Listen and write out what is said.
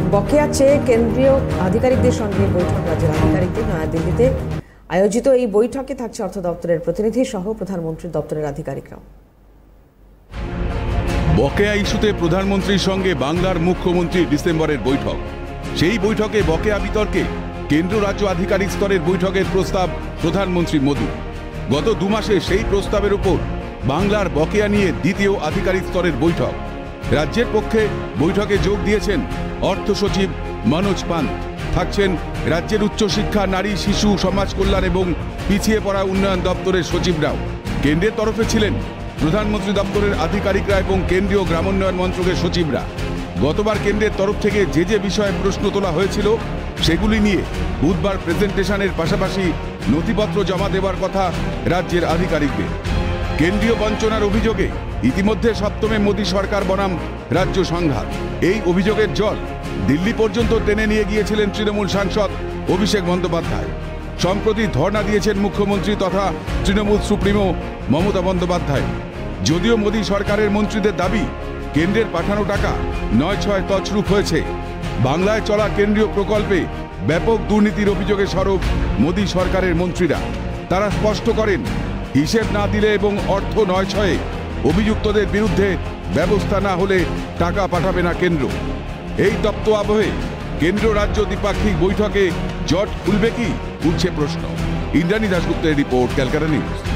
বকেয়া চেয়ে কেন্দ্রীয় আধিকারিকদের সঙ্গে বৈঠক রাজ্যের আধিকারিকদের নয়াদিল্লিতে আয়োজিত এই বৈঠকে থাকছে অর্থ দপ্তরের প্রতিনিধি সহ প্রধানমন্ত্রীর দপ্তরের আধিকারিকরাও। বকেয়া ইস্যুতে প্রধানমন্ত্রীর সঙ্গে বাংলার মুখ্যমন্ত্রীর ডিসেম্বরের বৈঠক। সেই বৈঠকে বকেয়া বিতর্কে কেন্দ্র রাজ্য আধিকারিক স্তরের বৈঠকের প্রস্তাব প্রধানমন্ত্রী মোদী। গত 2 মাসে সেই প্রস্তাবের উপর বাংলার বকেয়া নিয়ে দ্বিতীয় আধিকারিক স্তরের বৈঠক। রাজ্যের পক্ষে বৈঠকে যোগ দিয়েছেন অর্থ সচিব মনোজ পান্ত। থাকছেন রাজ্যের উচ্চশিক্ষা, নারী, শিশু, সমাজ কল্যাণ এবং পিছিয়ে পড়া উন্নয়ন দপ্তরের সচিবরাও। কেন্দ্রের তরফে ছিলেন প্রধানমন্ত্রী দপ্তরের আধিকারিকরা এবং কেন্দ্রীয় গ্রামোন্নয়ন মন্ত্রকের সচিবরা। গতবার কেন্দ্রের তরফ থেকে যে বিষয়ে প্রশ্ন তোলা হয়েছিল সেগুলি নিয়ে বুধবার প্রেজেন্টেশনের পাশাপাশি নথিপত্র জমা দেওয়ার কথা রাজ্যের আধিকারিকদের। কেন্দ্রীয় বঞ্চনার অভিযোগে ইতিমধ্যে সপ্তমে মোদী সরকার বনাম রাজ্য সংঘাত। এই অভিযোগের জল দিল্লি পর্যন্ত টেনে নিয়ে গিয়েছিলেন তৃণমূল সাংসদ অভিষেক বন্দ্যোপাধ্যায়। সম্প্রতি ধর্ণা দিয়েছেন মুখ্যমন্ত্রী তথা তৃণমূল সুপ্রিমো মমতা বন্দ্যোপাধ্যায়। যদিও মোদী সরকারের মন্ত্রীদের দাবি কেন্দ্রের পাঠানো টাকা 9/6 তছরূপ হয়েছে। বাংলায় চলা কেন্দ্রীয় প্রকল্পে ব্যাপক দুর্নীতির অভিযোগে সরব মোদী সরকারের মন্ত্রীরা। তারা স্পষ্ট করেন, হিসেব না দিলে এবং অর্থ 9/6 অভিযুক্তদের বিরুদ্ধে ব্যবস্থা না হলে টাকা পাঠাবে না কেন্দ্র। এই তপ্ত আবহে কেন্দ্র রাজ্য দ্বিপাক্ষিক বৈঠকে জট খুলবে কি, উঠছে প্রশ্ন। ইন্দ্রাণী দাশগুপ্তের রিপোর্ট, ক্যালকাটা নিউজ।